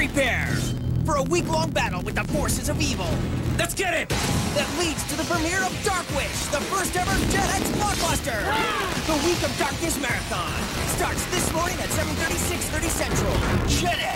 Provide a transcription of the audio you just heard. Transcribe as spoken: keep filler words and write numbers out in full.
Prepare for a week-long battle with the forces of evil. Let's get it! That leads to the premiere of Dark Wish, the first ever Jetix Blockbuster. The Week of Darkness Marathon starts this morning at seven thirty, six thirty Central. Jetix.